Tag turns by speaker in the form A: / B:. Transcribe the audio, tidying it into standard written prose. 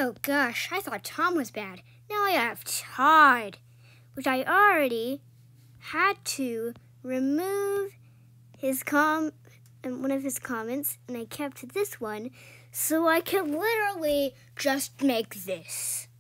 A: Oh gosh, I thought Tom was bad. Now I have Todd, which I already had to remove one of his comments, and I kept this one so I could literally just make this.